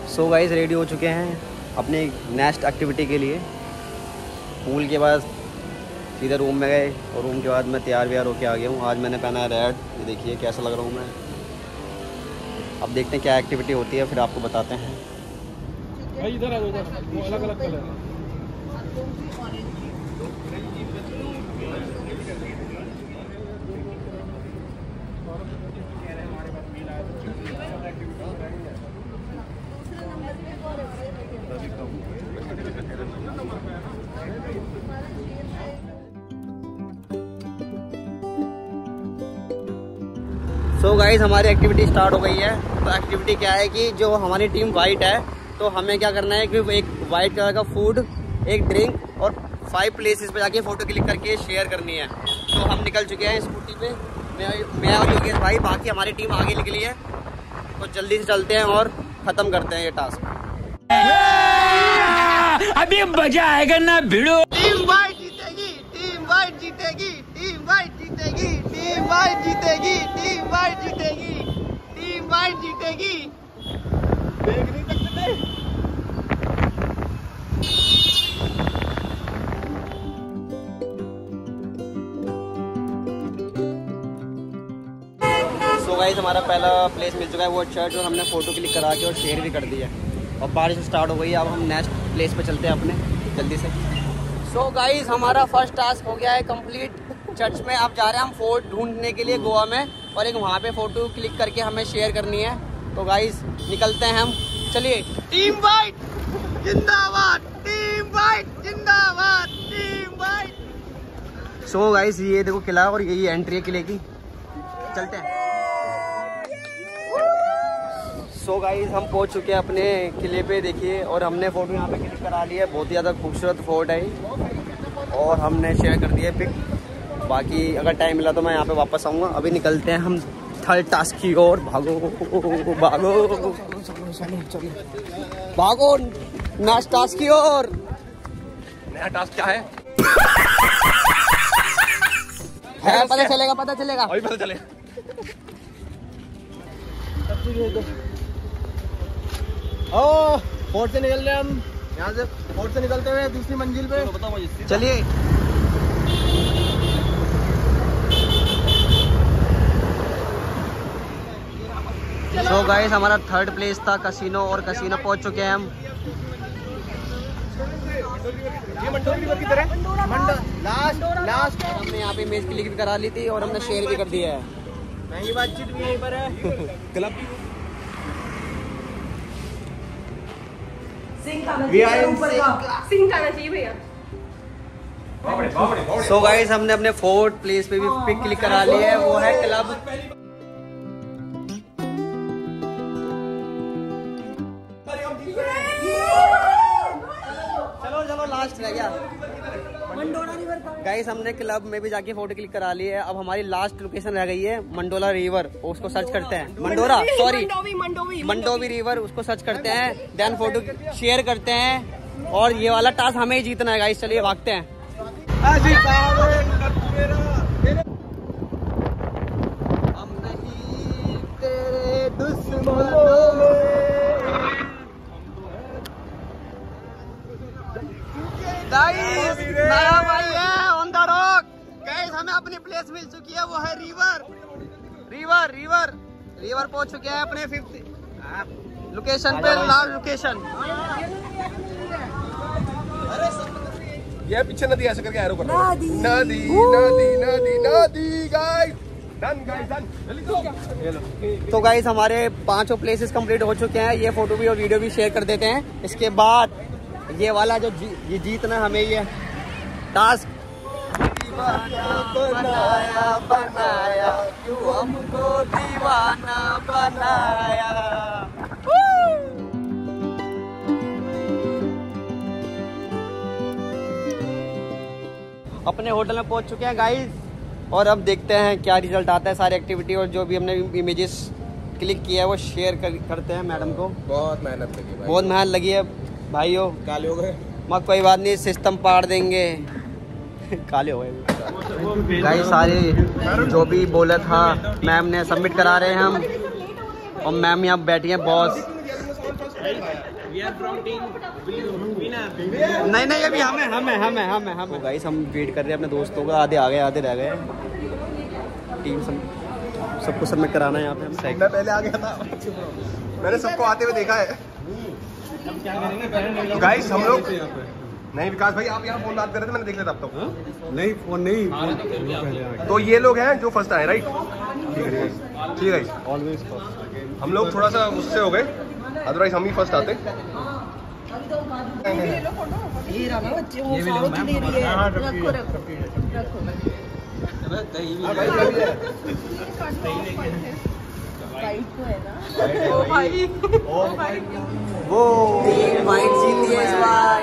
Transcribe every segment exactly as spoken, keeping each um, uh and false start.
So guys ready हो चुके हैं अपने नेक्स्ट एक्टिविटी के लिए। पूल के बाद सीधे रूम में गए और रूम के बाद मैं तैयार व्यार होके आ गया हूँ। आज मैंने पहना है रेड, ये देखिए कैसा लग रहा हूँ मैं। अब देखते हैं क्या एक्टिविटी होती है, फिर आपको बताते हैं। भाई इधर आ जाओ, वो अलग अलग कलर है। सो गाइस हमारी एक्टिविटी स्टार्ट हो गई है। तो एक्टिविटी क्या है कि जो हमारी टीम वाइट है तो हमें क्या करना है कि एक वाइट कलर का फूड, एक ड्रिंक और फाइव प्लेसेस पे जाके फ़ोटो क्लिक करके शेयर करनी है। तो हम निकल चुके हैं स्कूटी पे, मैं मैं और योगेश भाई, बाकी हमारी टीम आगे निकली है। तो जल्दी से चलते हैं और ख़त्म करते हैं ये टास्क। अभी मजा आएगा ना भिड़ो। टीम वाइट जीतेगी, टीम वाइट जीतेगी, टीम वाइट जीतेगी, टीम वाइट जीतेगी, टीम वाइट जीतेगी, टीम वाइट जीतेगी। देख नहीं सकते। सो गाइस हमारा पहला प्लेस मिल चुका है, वो चर्च, और हमने फ़ोटो क्लिक करा के और शेयर भी कर दिया है। और बारिश स्टार्ट हो गई है। अब हम नेक्स्ट प्लेस पे चलते हैं अपने जल्दी से। सो so गाइस हमारा फर्स्ट टास्क हो गया है कंप्लीट। चर्च में आप जा रहे हैं हम फोर्ट ढूंढने के लिए गोवा में, और एक वहाँ पे फ़ोटो क्लिक करके हमें शेयर करनी है। तो गाइस निकलते हैं हम, चलिए। टीम वाइट जिंदाबाद, टीम वाइट जिंदाबाद, टीम वाइट। सो गाइस ये देखो किला, और यही एंट्री है किले की। चलते हैं। सो so गाइस हम पहुंच चुके हैं अपने किले पे, देखिए, और हमने फ़ोटो यहाँ पे क्लिक करा ली है। बहुत ही ज़्यादा खूबसूरत फोर्ट है और हमने शेयर कर दिया पिक। बाकी अगर टाइम मिला तो मैं यहाँ पे वापस आऊँगा। अभी निकलते हैं हम थर्ड टास्क की ओर। भागो भागो भागो नेक्स्ट टास्क की ओर। नया टास्क क्या है? है पता चलेगा, पता चलेगा, अभी पता चलेगा। ओ फोर्ट से निकल रहे हैं हम, यहाँ से फोर्ट से निकलते हुए दूसरी मंजिल पे। तो बताओ मुझे, चलिए। सो गाइस हमारा थर्ड प्लेस था कसिनो, और कसिनो पहुंच चुके हैं हम। ये मंडोरी रिवर की तरह लास्ट लास्ट हमने यहाँ पे इमेज क्लिक भी करा ली थी और हमने शेयर भी कर दिया है। महंगी बातचीत भी यहीं पर है। क्लब सिंक आना चाहिए भैया। सो गाइस हमने अपने फोर्थ प्लेस पे भी पिक क्लिक करा ली है, वो है क्लब। चलो चलो लास्ट रह गया मंडोला रिवर। गाइस हमने क्लब में भी जाके फोटो क्लिक करा ली है। अब हमारी लास्ट लोकेशन रह गई है मंडोला रिवर, उसको सर्च करते हैं। मंडोरा सॉरी मंडोवी रिवर, उसको सर्च करते हैं, देन फोटो शेयर करते हैं, और ये वाला टास्क हमें ही जीतना है। गाइस चलिए भागते हैं। हम नहीं तेरे दुश्मनों में। गाइस नया भाई है ऑन द रॉक। गाइस हमें अपनी प्लेस मिल चुकी है, वो है रिवर रिवर रिवर रिवर पहुंच चुके हैं अपने फिफ्थ लोकेशन पे, लास्ट लोकेशन। ये पीछे नदी ऐसे करके एरो कर रहा है। नदी नदी नदी नदी नदी गाइस डन गाइस डन जल्दी करो। ये लो। तो गाइस हमारे पांचों प्लेसेस कंप्लीट हो चुके हैं। ये फोटो भी और वीडियो भी शेयर कर देते हैं। इसके बाद ये वाला जो जी, ये जीतना हमें ये टास्क। दीवाना बनाया बनाया क्यों हमको दीवाना बनाया। अपने होटल में पहुंच चुके हैं गाइस, और अब देखते हैं क्या रिजल्ट आता है। सारी एक्टिविटी और जो भी हमने इमेजेस क्लिक किया है वो शेयर कर, करते हैं मैडम को। बहुत मेहनत लगी भाई, बहुत मेहनत लगी है भाइयों। काले हो गए मत कोई बात नहीं, सिस्टम पाड़ देंगे। काले हो गए गाइस सारे, जो भी बोला था मैम ने सबमिट करा रहे हैं हम, और मैम यहाँ बैठी हैं बॉस। नहीं नहीं अभी हमें हमें हमें हमें हमें गाइस हम वेट कर रहे हैं अपने दोस्तों का। आधे आ गए आधे रह गए। टीम सब सबको सबमिट कराना है यहाँ पे। हम मैं पहले आ गया था, मैंने सबको आते हुए देखा है। तो गाइस हम लोग नहीं, विकास भाई आप यहाँ फोन बात कर रहे थे, मैंने देख लिया था अब तक। नहीं फोन नहीं। तो ये लोग हैं जो फर्स्ट आए, राइट? ठीक है, ऑलवेज हम लोग थोड़ा सा उससे हो गए, अदरवाइज हम ही फर्स्ट आते। वो वाइट जीती है इस बार।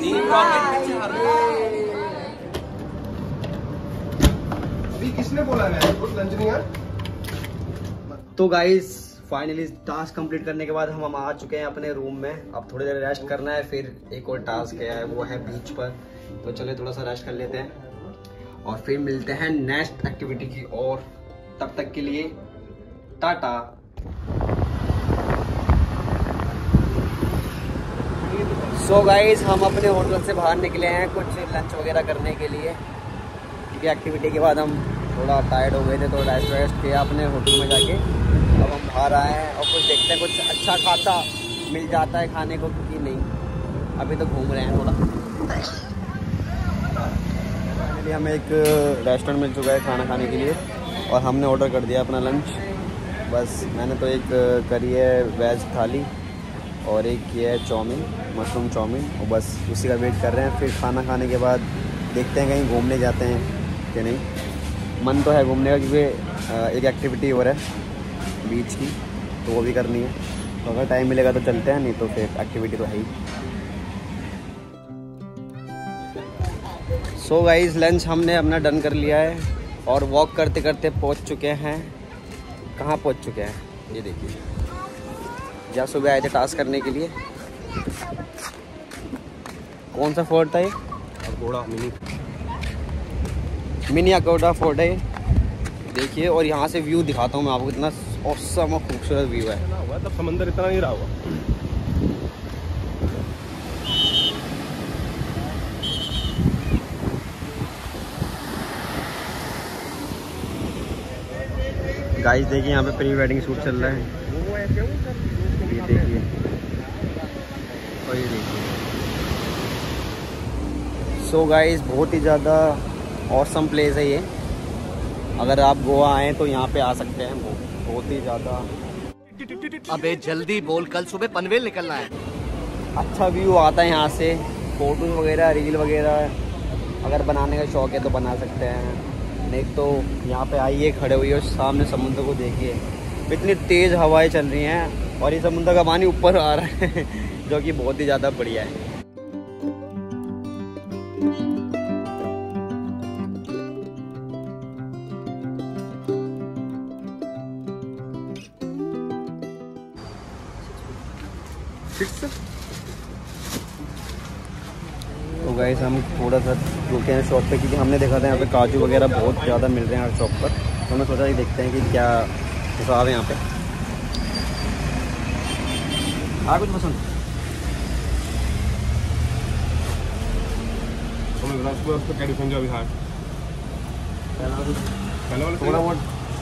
अभी किसने बोला है कुछ लंच नहीं है? तो गाइस फाइनली टास्क कंप्लीट करने के बाद हम हम आ चुके हैं अपने रूम में। अब थोड़ी देर रेस्ट करना है, फिर एक और टास्क है वो है बीच पर। तो चले थोड़ा सा रेस्ट कर लेते हैं और फिर मिलते हैं नेक्स्ट एक्टिविटी की ओर। तब तक के लिए टाटा। सो गाइस हम अपने होटल से बाहर निकले हैं कुछ लंच वगैरह करने के लिए, क्योंकि एक्टिविटी के बाद हम थोड़ा टायर्ड हो गए थे, तो रेस्ट वेस्ट किया अपने होटल में जाके। अब हम बाहर आए हैं और कुछ देखते हैं कुछ अच्छा खाता मिल जाता है खाने को, क्योंकि नहीं अभी तो घूम रहे हैं थोड़ा। फाइनली हमें एक रेस्टोरेंट मिल चुका है खाना खाने के लिए और हमने ऑर्डर कर दिया अपना लंच। बस मैंने तो एक करी है वेज थाली और एक किया है चाउमीन, मशरूम चाउमीन, और बस उसी का वेट कर रहे हैं। फिर खाना खाने के बाद देखते हैं कहीं घूमने जाते हैं कि नहीं। मन तो है घूमने का, क्योंकि एक एक्टिविटी हो रहा है बीच की, तो वो भी करनी है। तो अगर टाइम मिलेगा तो चलते हैं, नहीं तो फिर एक्टिविटी तो है ही। सो गाइस लंच हमने अपना डन कर लिया है और वॉक करते करते पहुंच चुके हैं। कहाँ पहुंच चुके हैं ये देखिए। जहाँ सुबह आए थे टास्क करने के लिए। कौन सा फोर्ट था ये? घोड़ा मिनी मिनी अकोटा फोर्ट है देखिए। और यहाँ से व्यू दिखाता हूँ मैं आपको, इतना औसम और खूबसूरत व्यू है। तब समंदर इतना नहीं रहा होगा। गाइस देखिए यहाँ पे प्री वेडिंग शूट चल रहा है, ये देखिए और ये देखिए। सो गाइस बहुत ही ज़्यादा ऑसम प्लेस है ये। अगर आप गोवा आए तो यहाँ पे आ सकते हैं। बहुत ही ज़्यादा। अबे जल्दी बोल, कल सुबह पनवेल निकलना है। अच्छा व्यू आता है यहाँ से। फोटोज वगैरह रील वगैरह अगर बनाने का शौक़ है तो बना सकते हैं, नहीं तो यहाँ पे आइए खड़े हुई और सामने समुद्र को देखिए। इतनी तेज़ हवाएं चल रही हैं और ये समुद्र का पानी ऊपर आ रहा है जो कि बहुत ही ज़्यादा बढ़िया है। तो गाइस हम थोड़ा सा रुके हैं शॉप पे, क्योंकि हमने देखा था यहाँ पे काजू वगैरह बहुत ज़्यादा मिल रहे हैं हर शॉप पर। तो हमने सोचा कि देखते हैं कि क्या हिसाब है यहाँ पे। आ कुछ पसंद क्या डिफरेंस है अभी? हाँ थोड़ा बहुत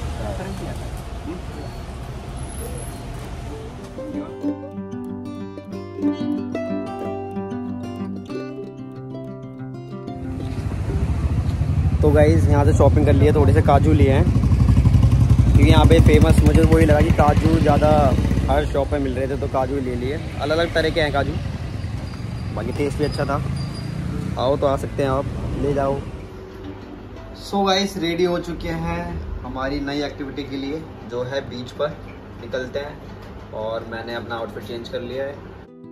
तो गाइज़ यहाँ से शॉपिंग कर लिए, थोड़े से काजू लिए हैं, क्योंकि यहाँ पे फेमस मुझे वही लगा कि काजू ज़्यादा हर शॉप पे मिल रहे थे, तो काजू ले लिए। अलग अलग तरह के हैं काजू, बाकी टेस्ट भी अच्छा था। आओ तो आ सकते हैं आप, ले जाओ। सो गाइस रेडी हो चुके हैं हमारी नई एक्टिविटी के लिए, जो है बीच पर निकलते हैं। और मैंने अपना आउटफिट चेंज कर लिया है।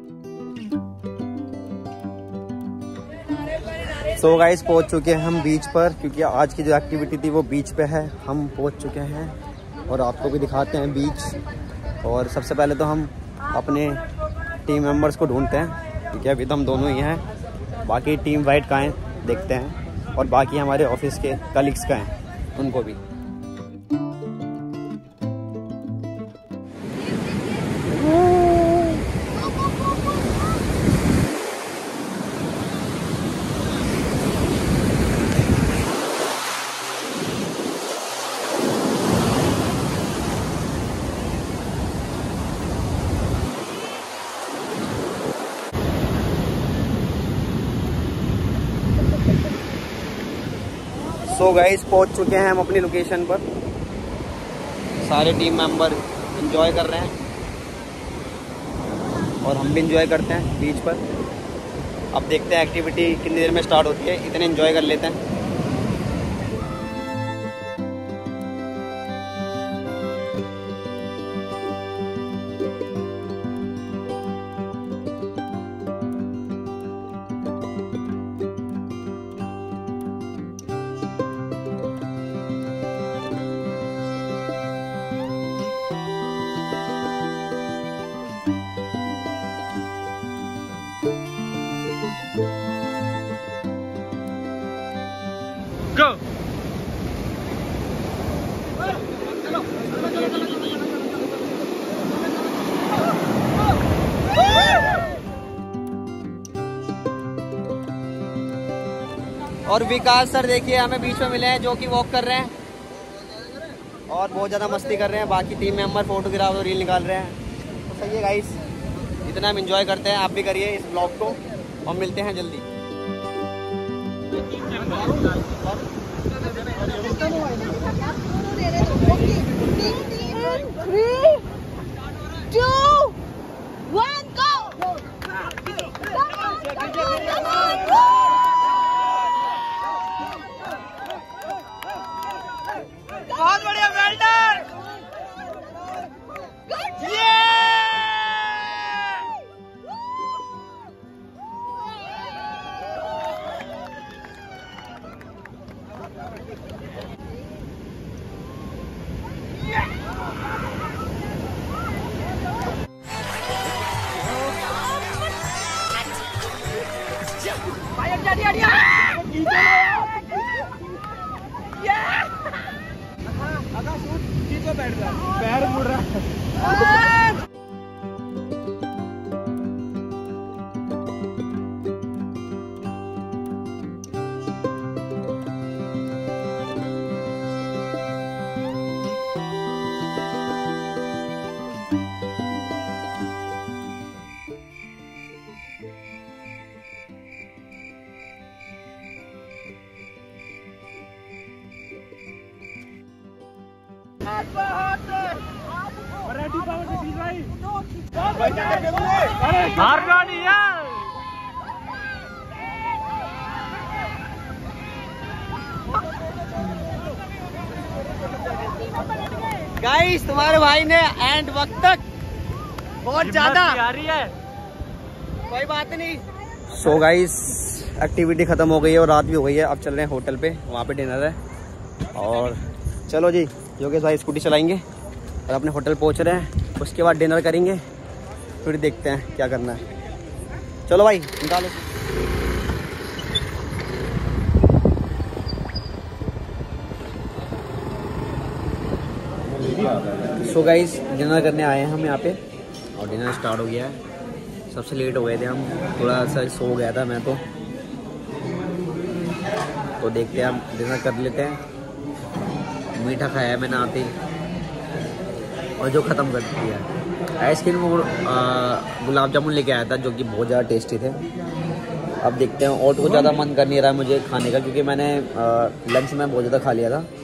सो गाइस पहुंच चुके हैं हम बीच पर, क्योंकि आज की जो एक्टिविटी थी वो बीच पे है। हम पहुंच चुके हैं और आपको भी दिखाते हैं बीच। और सबसे पहले तो हम अपने टीम मेंबर्स को ढूंढते हैं, क्योंकि अभी तो हम दोनों ही हैं। बाकी टीम वाइट का हैं देखते हैं, और बाकी हमारे ऑफिस के कलीग्स का हैं, उनको भी। सो गाइस पहुंच चुके हैं हम अपनी लोकेशन पर। सारे टीम मेंबर एंजॉय कर रहे हैं और हम भी एंजॉय करते हैं बीच पर। अब देखते हैं एक्टिविटी कितनी देर में स्टार्ट होती है, इतने एंजॉय कर लेते हैं। Go! और विकास सर देखिए हमें बीच में मिले हैं जो कि वॉक कर रहे हैं और बहुत ज़्यादा मस्ती कर रहे हैं। बाकी टीम मेंबर फोटोग्राफ और रील निकाल रहे हैं। तो सही है गाइस, इतना हम एंजॉय करते हैं, आप भी करिए इस ब्लॉग को और मिलते हैं जल्दी। Three, two, one, go! बहुत बढ़िया वेल्डर। पैर मुड़ रहा है। हारना नहीं यार। गाइस तुम्हारे भाई ने एंड वक्त तक बहुत ज्यादा आ रही है, कोई बात नहीं। सो गाइस एक्टिविटी खत्म हो गई है और रात भी हो गई है। अब चल रहे हैं होटल पे, वहाँ पे डिनर है। और चलो जी, योगेश भाई स्कूटी चलाएंगे और अपने होटल पहुँच रहे हैं। उसके बाद डिनर करेंगे, फिर देखते हैं क्या करना है। चलो भाई निकालो। सो गाइस डिनर करने आए हैं हम यहाँ पे और डिनर स्टार्ट हो गया है। सबसे लेट हो गए थे हम, थोड़ा सा सो गया था मैं तो तो देखते हैं हम डिनर कर लेते हैं। मीठा खाया है मैंने आते ही और जो ख़त्म कर दिया है आइसक्रीम वो गुलाब जामुन लेके आया था जो कि बहुत ज़्यादा टेस्टी थे। अब देखते हैं, और तो ज़्यादा मन कर नहीं रहा है मुझे खाने का क्योंकि मैंने लंच में बहुत ज़्यादा खा लिया था।